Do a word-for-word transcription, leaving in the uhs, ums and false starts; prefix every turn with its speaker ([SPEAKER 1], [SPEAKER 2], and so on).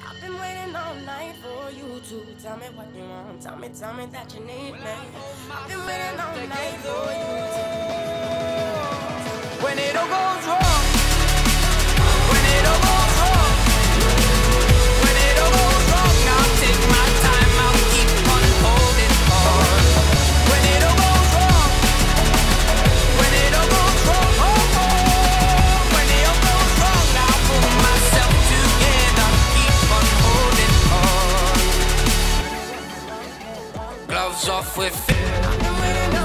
[SPEAKER 1] I've been waiting all night for you to tell me what you want. Tell me, tell me that you need me. I've been waiting all night for you to.
[SPEAKER 2] When it all goes wrong, when it all goes wrong, when it all goes wrong, I'll take my time, I'll keep on holding on. When it all goes wrong, when it all goes wrong, oh, oh, when it all goes wrong, I'll pull myself together, keep on holding on. Gloves off with fear.